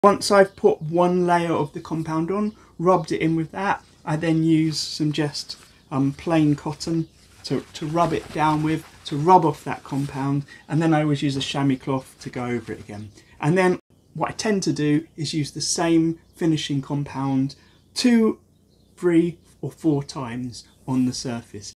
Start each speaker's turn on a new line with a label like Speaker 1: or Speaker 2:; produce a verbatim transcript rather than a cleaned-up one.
Speaker 1: Once I've put one layer of the compound on, rubbed it in with that, I then use some just um, plain cotton to, to rub it down with, to rub off that compound, and then I always use a chamois cloth to go over it again. And then what I tend to do is use the same finishing compound two, three or four times on the surface.